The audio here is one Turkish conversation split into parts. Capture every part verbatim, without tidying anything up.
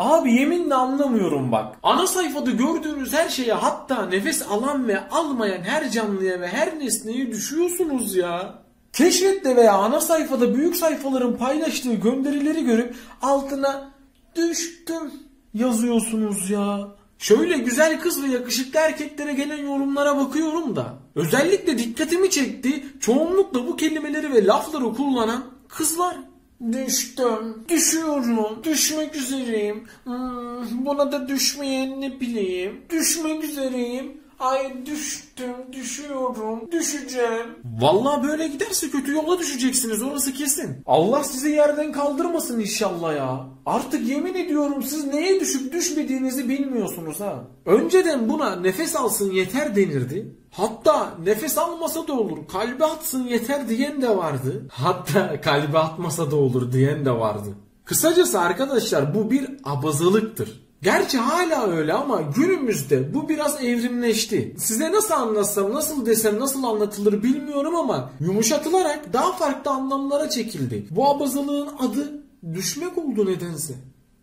Abi yeminle anlamıyorum bak. Ana sayfada gördüğünüz her şeye, hatta nefes alan ve almayan her canlıya ve her nesneye düşüyorsunuz ya. Keşfette veya ana sayfada büyük sayfaların paylaştığı gönderileri görüp altına düştüm yazıyorsunuz ya. Şöyle güzel kız ve yakışıklı erkeklere gelen yorumlara bakıyorum da özellikle dikkatimi çekti, çoğunlukla bu kelimeleri ve lafları kullanan kızlar. Düştüm, düşüyorum, düşmek üzereyim, hmm, buna da düşmeyen ne bileyim, düşmek üzereyim, ay düştüm, düşüyorum, düşeceğim. Vallahi böyle giderse kötü yola düşeceksiniz, orası kesin. Allah sizi yerden kaldırmasın inşallah ya. Artık yemin ediyorum siz neye düşüp düşmediğinizi bilmiyorsunuz ha. Önceden buna nefes alsın yeter denirdi. Hatta nefes almasa da olur, kalbe atsın yeter diyen de vardı. Hatta kalbe atmasa da olur diyen de vardı. Kısacası arkadaşlar bu bir abazalıktır. Gerçi hala öyle ama günümüzde bu biraz evrimleşti. Size nasıl anlatsam, nasıl desem, nasıl anlatılır bilmiyorum ama yumuşatılarak daha farklı anlamlara çekildi. Bu abazalığın adı düşmek oldu nedense.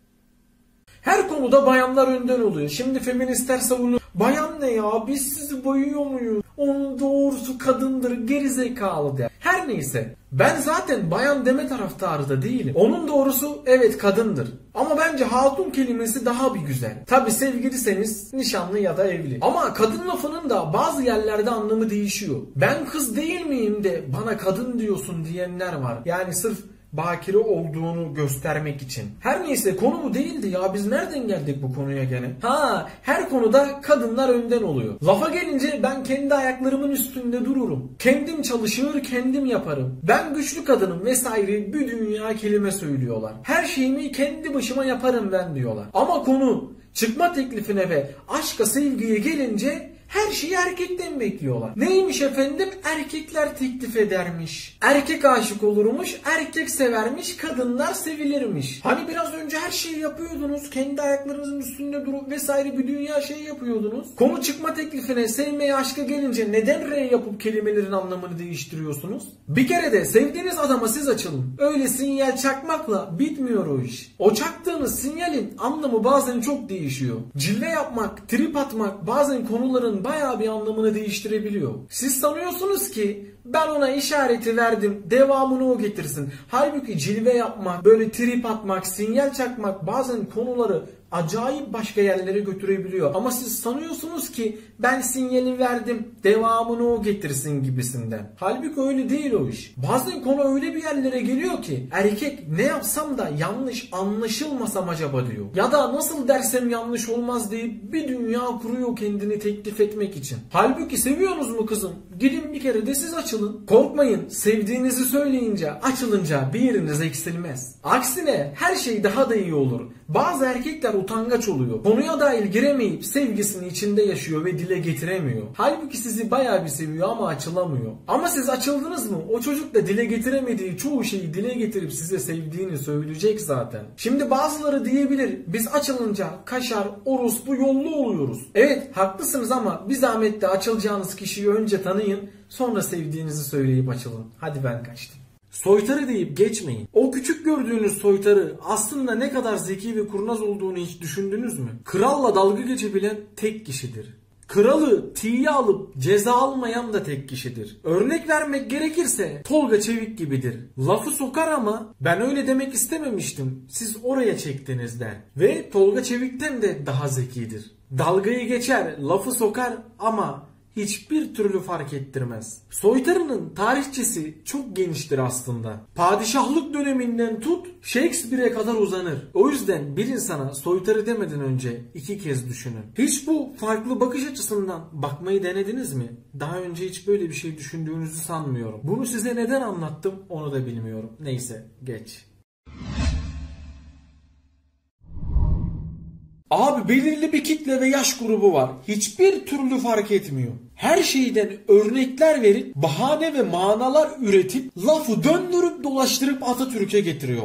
Her konuda bayanlar önden oluyor. Şimdi feministler savunuyor. Bayan ne ya? Biz sizi boyuyor muyuz? Onun doğrusu kadındır, gerizekalı der. Her neyse. Ben zaten bayan deme taraftarı da değilim. Onun doğrusu evet kadındır. Ama bence hatun kelimesi daha bir güzel. Tabi sevgiliseniz nişanlı ya da evli. Ama kadın lafının da bazı yerlerde anlamı değişiyor. Ben kız değil miyim de bana kadın diyorsun diyenler var. Yani sırf bakire olduğunu göstermek için. Her neyse konu bu değildi ya, biz nereden geldik bu konuya gene? Ha, her konuda kadınlar önden oluyor. Lafa gelince ben kendi ayaklarımın üstünde dururum. Kendim çalışır, kendim yaparım. Ben güçlü kadınım vesaire bir dünya kelime söylüyorlar. Her şeyimi kendi başıma yaparım ben diyorlar. Ama konu çıkma teklifine ve aşka sevgiye gelince her şeyi erkekten bekliyorlar. Neymiş efendim? Erkekler teklif edermiş. Erkek aşık olurmuş, erkek severmiş, kadınlar sevilirmiş. Hani biraz önce her şeyi yapıyordunuz, kendi ayaklarınızın üstünde durup vesaire bir dünya şey yapıyordunuz. Konu çıkma teklifine, sevmeye, aşka gelince neden R yapıp kelimelerin anlamını değiştiriyorsunuz? Bir kere de sevdiğiniz adama siz açılın. Öyle sinyal çakmakla bitmiyor o iş. O çaktığınız sinyalin anlamı bazen çok değişiyor. Cilve yapmak, trip atmak bazen konuların bayağı bir anlamını değiştirebiliyor. Siz sanıyorsunuz ki ben ona işareti verdim, devamını o getirsin. Halbuki cilve yapmak, böyle trip atmak, sinyal çakmak bazen konuları acayip başka yerlere götürebiliyor. Ama siz sanıyorsunuz ki ben sinyali verdim, devamını o getirsin gibisinden. Halbuki öyle değil o iş. Bazen konu öyle bir yerlere geliyor ki erkek ne yapsam da yanlış anlaşılmasam acaba diyor. Ya da nasıl dersem yanlış olmaz deyip bir dünya kuruyor kendini teklif etmek için. Halbuki seviyorsunuz mu kızım? Gidin bir kere de siz açılın. Korkmayın, sevdiğinizi söyleyince, açılınca bir yeriniz eksilmez. Aksine her şey daha da iyi olur. Bazı erkekler utangaç oluyor. Konuya dahil giremeyip sevgisini içinde yaşıyor ve dile getiremiyor. Halbuki sizi bayağı bir seviyor ama açılamıyor. Ama siz açıldınız mı? O çocuk da dile getiremediği çoğu şeyi dile getirip size sevdiğini söyleyecek zaten. Şimdi bazıları diyebilir biz açılınca kaşar, orospu yollu oluyoruz. Evet haklısınız ama bir zahmet de açılacağınız kişiyi önce tanıyın, sonra sevdiğinizi söyleyip açılın. Hadi ben kaçtım. Soytarı deyip geçmeyin. O küçük gördüğünüz soytarı aslında ne kadar zeki ve kurnaz olduğunu hiç düşündünüz mü? Kralla dalga geçebilen tek kişidir. Kralı tiye alıp ceza almayan da tek kişidir. Örnek vermek gerekirse Tolga Çevik gibidir. Lafı sokar ama ben öyle demek istememiştim, siz oraya çektiniz der. Ve Tolga Çevik'ten de daha zekidir. Dalgayı geçer, lafı sokar ama hiçbir türlü fark ettirmez. Soytarının tarihçesi çok geniştir aslında. Padişahlık döneminden tut Shakespeare'e kadar uzanır. O yüzden bir insana soytarı demeden önce iki kez düşünün. Hiç bu farklı bakış açısından bakmayı denediniz mi? Daha önce hiç böyle bir şey düşündüğünüzü sanmıyorum. Bunu size neden anlattım onu da bilmiyorum. Neyse geç. Abi belirli bir kitle ve yaş grubu var. Hiçbir türlü fark etmiyor. Her şeyden örnekler verip bahane ve manalar üretip lafı döndürüp dolaştırıp Atatürk'e getiriyorlar.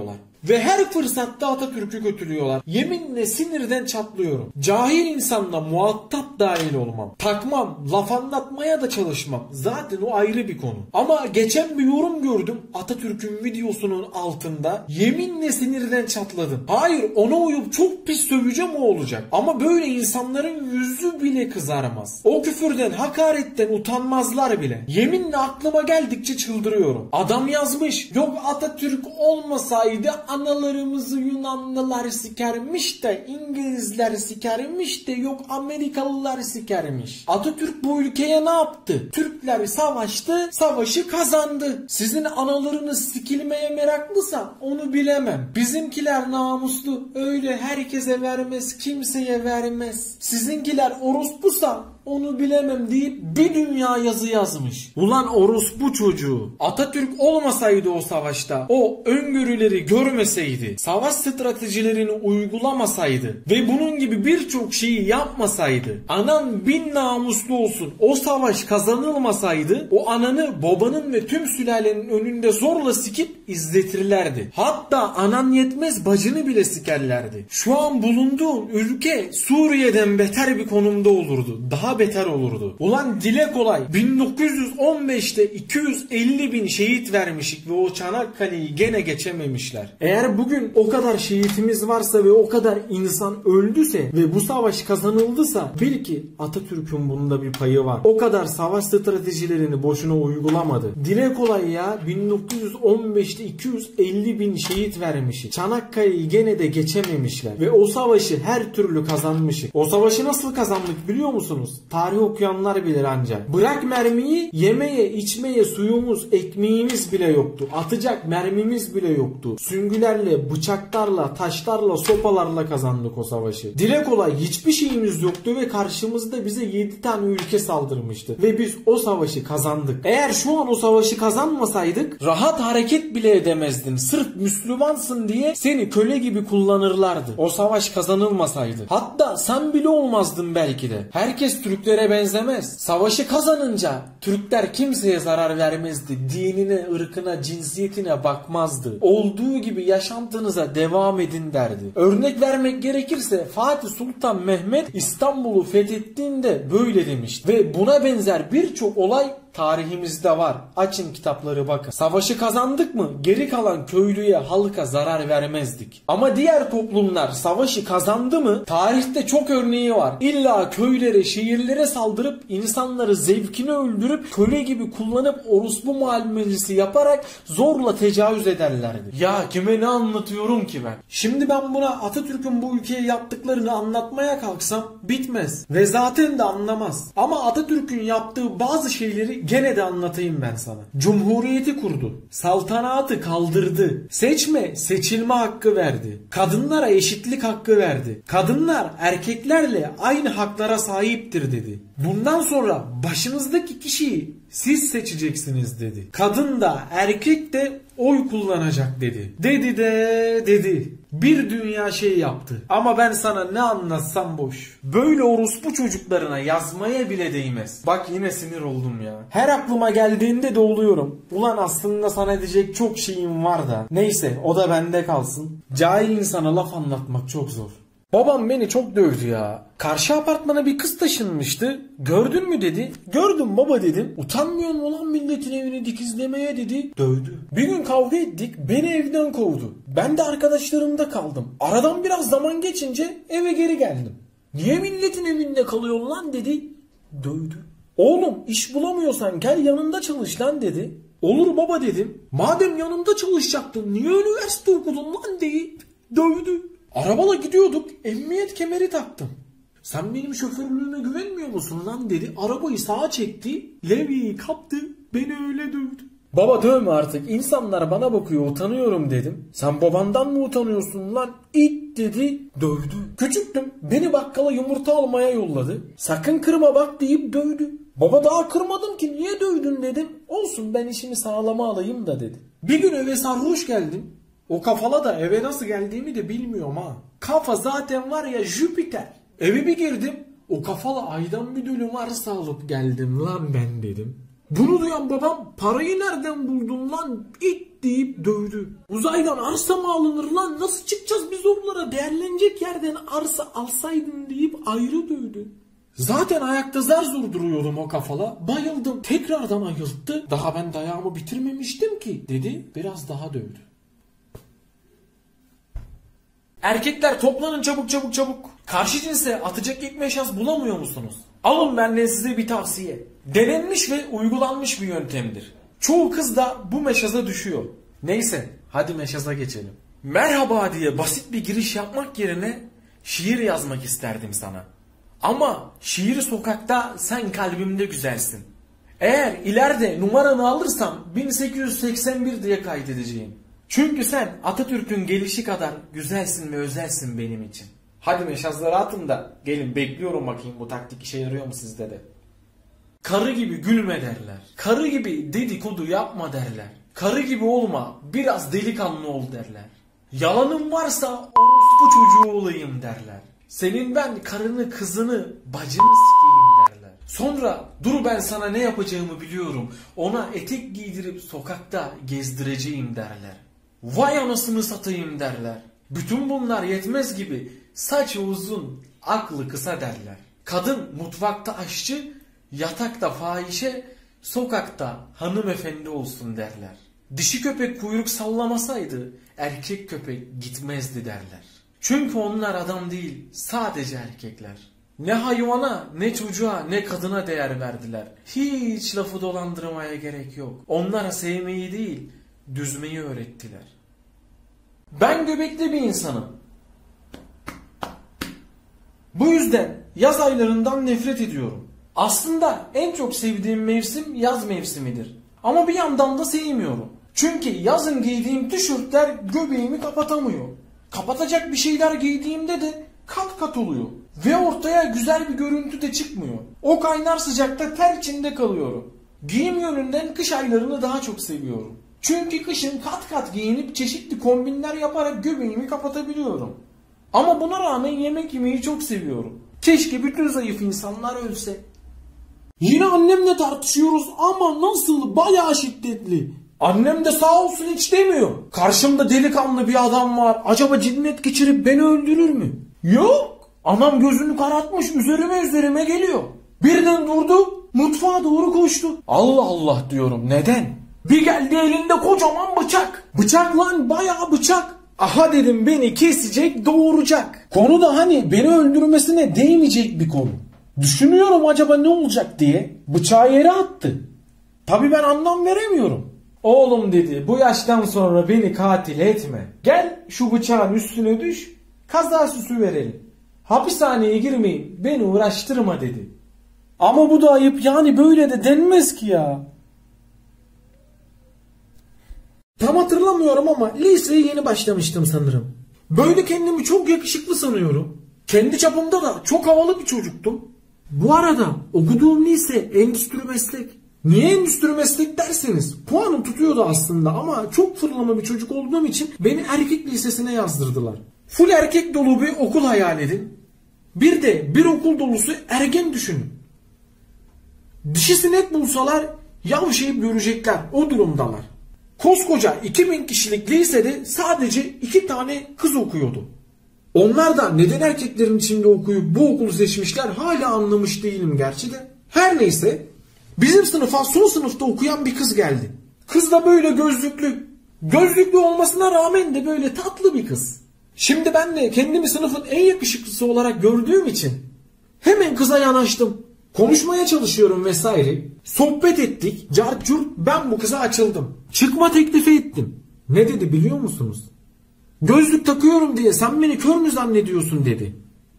Ve her fırsatta Atatürk'ü kötülüyorlar. Yeminle sinirden çatlıyorum. Cahil insanla muhatap dahil olmam. Takmam, laf anlatmaya da çalışmam. Zaten o ayrı bir konu. Ama geçen bir yorum gördüm Atatürk'ün videosunun altında. Yeminle sinirden çatladım. Hayır, ona uyup çok pis söveceğim, o olacak. Ama böyle insanların yüzü bile kızarmaz. O küfürden, hakaretten utanmazlar bile. Yeminle aklıma geldikçe çıldırıyorum. Adam yazmış, yok Atatürk olmasaydı analarımızı Yunanlılar sikermiş de İngilizler sikermiş de yok Amerikalılar sikermiş. Atatürk bu ülkeye ne yaptı? Türkler savaştı, savaşı kazandı. Sizin analarınız sikilmeye meraklısa onu bilemem. Bizimkiler namuslu, öyle herkese vermez, kimseye vermez. Sizinkiler orospusa onu bilemem deyip bir dünya yazı yazmış. Ulan orospu çocuğu. Atatürk olmasaydı o savaşta, o öngörüleri görmeseydi, savaş stratejilerini uygulamasaydı ve bunun gibi birçok şeyi yapmasaydı, anan bin namuslu olsun, o savaş kazanılmasaydı, o ananı babanın ve tüm sülalenin önünde zorla sikip izletirlerdi. Hatta anan yetmez bacını bile sikerlerdi. Şu an bulunduğun ülke Suriye'den beter bir konumda olurdu. Daha beter olurdu. Ulan dile kolay. bin dokuz yüz on beşte iki yüz elli bin şehit vermişik ve o Çanakkale'yi gene geçememişler. Eğer bugün o kadar şehitimiz varsa ve o kadar insan öldüyse ve bu savaş kazanıldısa bil ki Atatürk'ün bunda bir payı var. O kadar savaş stratejilerini boşuna uygulamadı. Dile kolay ya. bin dokuz yüz on beşte iki yüz elli bin şehit vermişik. Çanakkale'yi gene de geçememişler ve o savaşı her türlü kazanmışık. O savaşı nasıl kazandık biliyor musunuz? Tarih okuyanlar bilir ancak. Bırak mermiyi, yemeye, içmeye suyumuz, ekmeğimiz bile yoktu. Atacak mermimiz bile yoktu. Süngülerle, bıçaklarla, taşlarla, sopalarla kazandık o savaşı. Dile kolay hiçbir şeyimiz yoktu ve karşımızda bize yedi tane ülke saldırmıştı. Ve biz o savaşı kazandık. Eğer şu an o savaşı kazanmasaydık rahat hareket bile edemezdin. Sırf Müslümansın diye seni köle gibi kullanırlardı. O savaş kazanılmasaydı. Hatta sen bile olmazdın belki de. Herkes Türklere benzemez. Savaşı kazanınca Türkler kimseye zarar vermezdi. Dinine, ırkına, cinsiyetine bakmazdı. Olduğu gibi yaşantınıza devam edin derdi. Örnek vermek gerekirse Fatih Sultan Mehmet İstanbul'u fethettiğinde böyle demişti. Ve buna benzer birçok olay tarihimizde var. Açın kitapları bakın. Savaşı kazandık mı geri kalan köylüye, halka zarar vermezdik. Ama diğer toplumlar savaşı kazandı mı tarihte çok örneği var. İlla köylere, şehirlere saldırıp insanları zevkini öldürüp köle gibi kullanıp orospu muamelesi yaparak zorla tecavüz ederlerdi. Ya kime ne anlatıyorum ki ben? Şimdi ben buna Atatürk'ün bu ülkeye yaptıklarını anlatmaya kalksam bitmez. Ve zaten de anlamaz. Ama Atatürk'ün yaptığı bazı şeyleri gene de anlatayım ben sana. Cumhuriyeti kurdu. Saltanatı kaldırdı. Seçme, seçilme hakkı verdi. Kadınlara eşitlik hakkı verdi. Kadınlar erkeklerle aynı haklara sahiptir dedi. Bundan sonra başınızdaki kişiyi siz seçeceksiniz dedi. Kadın da erkek de oy kullanacak dedi. Dedi de dedi. Bir dünya şey yaptı. Ama ben sana ne anlatsam boş. Böyle orospu çocuklarına yazmaya bile değmez. Bak yine sinir oldum ya. Her aklıma geldiğinde de oluyorum. Ulan aslında sana diyecek çok şeyim var da. Neyse o da bende kalsın. Cahil insana laf anlatmak çok zor. Babam beni çok dövdü ya. Karşı apartmana bir kız taşınmıştı. Gördün mü dedi. Gördüm baba dedim. Utanmıyor mu lan milletin evini dikizlemeye dedi. Dövdü. Bir gün kavga ettik. Beni evden kovdu. Ben de arkadaşlarımda kaldım. Aradan biraz zaman geçince eve geri geldim. Niye milletin evinde kalıyorsun lan dedi. Dövdü. Oğlum iş bulamıyorsan gel yanında çalış lan dedi. Olur baba dedim. Madem yanında çalışacaktın niye üniversite okudun lan deyip dövdü. Arabala gidiyorduk, emniyet kemeri taktım. Sen benim şoförlüğüme güvenmiyor musun lan dedi. Arabayı sağa çekti, levyeyi kaptı, beni öyle dövdü. Baba dövme artık, insanlar bana bakıyor, utanıyorum dedim. Sen babandan mı utanıyorsun lan? İt dedi, dövdü. Küçüktüm, beni bakkala yumurta almaya yolladı. Sakın kırma bak deyip dövdü. Baba daha kırmadım ki niye dövdün dedim. Olsun ben işimi sağlama alayım da dedi. Bir gün eve sarhoş geldim. O kafala da eve nasıl geldiğimi de bilmiyorum ha. Kafa zaten var ya Jüpiter. Eve bir girdim. O kafala aydan bir dönüm arsa alıp geldim lan ben dedim. Bunu duyan babam parayı nereden buldun lan it deyip dövdü. Uzaydan arsa mı alınır lan, nasıl çıkacağız biz oralara, değerlenecek yerden arsa alsaydın deyip ayrı dövdü. Zaten ayakta zar zor duruyordum o kafala. Bayıldım. Tekrardan ayılttı. Daha ben dayağımı bitirmemiştim ki dedi. Biraz daha dövdü. Erkekler toplanın çabuk çabuk çabuk. Karşı cinse atacak ilk meşaz bulamıyor musunuz? Alın benden size bir tavsiye. Denenmiş ve uygulanmış bir yöntemdir. Çoğu kız da bu meşaza düşüyor. Neyse hadi meşaza geçelim. Merhaba diye basit bir giriş yapmak yerine şiir yazmak isterdim sana. Ama şiiri sokakta sen kalbimde güzelsin. Eğer ileride numaranı alırsam bin sekiz yüz seksen bir diye kaydedeceğim. Çünkü sen Atatürk'ün gelişi kadar güzelsin ve özelsin benim için. Hadi meşazları atın da gelin, bekliyorum bakayım bu taktik işe yarıyor mu sizde de. Karı gibi gülme derler. Karı gibi dedikodu yapma derler. Karı gibi olma, biraz delikanlı ol derler. Yalanın varsa orospu çocuğu olayım derler. Senin ben karını, kızını, bacını sikeyim derler. Sonra dur ben sana ne yapacağımı biliyorum. Ona etek giydirip sokakta gezdireceğim derler. Vay anasını satayım derler. Bütün bunlar yetmez gibi saçı uzun, aklı kısa derler. Kadın mutfakta aşçı, yatakta fahişe, sokakta hanımefendi olsun derler. Dişi köpek kuyruk sallamasaydı erkek köpek gitmezdi derler. Çünkü onlar adam değil, sadece erkekler. Ne hayvana, ne çocuğa, ne kadına değer verdiler. Hiç lafı dolandırmaya gerek yok. Onlara sevmeyi değil, düzmeyi öğrettiler. Ben göbekli bir insanım. Bu yüzden yaz aylarından nefret ediyorum. Aslında en çok sevdiğim mevsim yaz mevsimidir. Ama bir yandan da sevmiyorum. Çünkü yazın giydiğim tişörtler göbeğimi kapatamıyor. Kapatacak bir şeyler giydiğimde de kat kat oluyor. Ve ortaya güzel bir görüntü de çıkmıyor. O kaynar sıcakta ter içinde kalıyorum. Giyim yönünden kış aylarını daha çok seviyorum. Çünkü kışın kat kat giyinip çeşitli kombinler yaparak göbeğimi kapatabiliyorum. Ama buna rağmen yemek yemeyi çok seviyorum. Keşke bütün zayıf insanlar ölse. Yine annemle tartışıyoruz ama nasıl, bayağı şiddetli. Annem de sağ olsun hiç demiyor. Karşımda delikanlı bir adam var. Acaba cinnet geçirip beni öldürür mü? Yok. Anam gözünü karartmış üzerime üzerime geliyor. Birden durdu, mutfağa doğru koştu. Allah Allah diyorum, neden? Bir geldi elinde kocaman bıçak. Bıçak lan, bayağı bıçak. Aha dedim, beni kesecek, doğuracak. Konu da hani beni öldürmesine değmeyecek bir konu. Düşünüyorum acaba ne olacak diye. Bıçağı yere attı. Tabii ben anlam veremiyorum. Oğlum dedi, bu yaştan sonra beni katil etme. Gel şu bıçağın üstüne düş, kaza süsü verelim. Hapishaneye girmeyin, beni uğraştırma dedi. Ama bu da ayıp yani, böyle de denmez ki ya. Tam hatırlamıyorum ama liseye yeni başlamıştım sanırım. Böyle kendimi çok yakışıklı sanıyorum. Kendi çapımda da çok havalı bir çocuktum. Bu arada okuduğum lise endüstri meslek. Niye endüstri meslek derseniz, puanım tutuyordu aslında ama çok fırlama bir çocuk olduğum için beni erkek lisesine yazdırdılar. Full erkek dolu bir okul hayal edin. Bir de bir okul dolusu ergen düşünün. Dişisi net bulsalar yavşayıp görecekler, o durumdalar. Koskoca iki bin kişilik lisede sadece iki tane kız okuyordu. Onlar da neden erkeklerin içinde okuyup bu okulu seçmişler hala anlamış değilim gerçi de. Her neyse, bizim sınıfa son sınıfta okuyan bir kız geldi. Kız da böyle gözlüklü. Gözlüklü olmasına rağmen de böyle tatlı bir kız. Şimdi ben de kendimi sınıfın en yakışıklısı olarak gördüğüm için hemen kıza yanaştım. Konuşmaya çalışıyorum vesaire. Sohbet ettik. Cart curt, ben bu kıza açıldım. Çıkma teklifi ettim. Ne dedi biliyor musunuz? Gözlük takıyorum diye sen beni kör mü zannediyorsun dedi.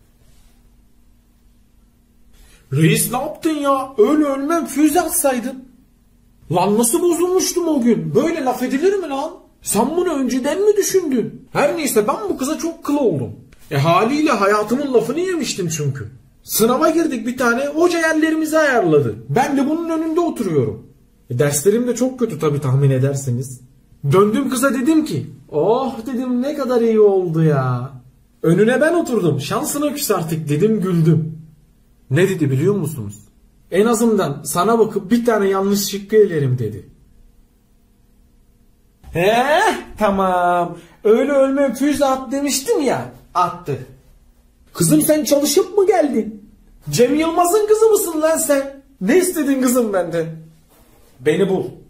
Reis ne yaptın ya? Öyle ölmem, füze atsaydın. Lan nasıl bozulmuştum o gün? Böyle laf edilir mi lan? Sen bunu önceden mi düşündün? Her neyse, ben bu kıza çok kıl oldum. E haliyle hayatımın lafını yemiştim çünkü. Sınava girdik bir tane, hoca yerlerimizi ayarladı. Ben de bunun önünde oturuyorum. E derslerim de çok kötü tabii, tahmin edersiniz. Döndüm kıza, dedim ki oh dedim, ne kadar iyi oldu ya. Önüne ben oturdum, şansına küs artık dedim, güldüm. Ne dedi biliyor musunuz? En azından sana bakıp bir tane yanlış şıkkı elerim dedi. He tamam. Öyle ölme füze at demiştim ya. Attı. Kızım sen çalışıp mı geldin? Cem Yılmaz'ın kızı mısın lan sen? Ne istedin kızım benden? Beni bul.